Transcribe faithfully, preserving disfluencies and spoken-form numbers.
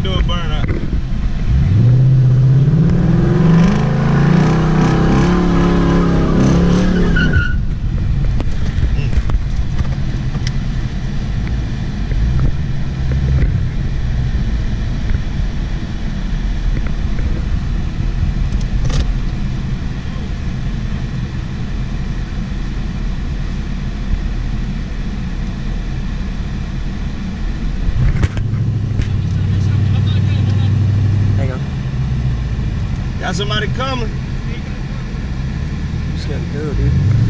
do a burnout. Got somebody coming. Just gotta go, dude.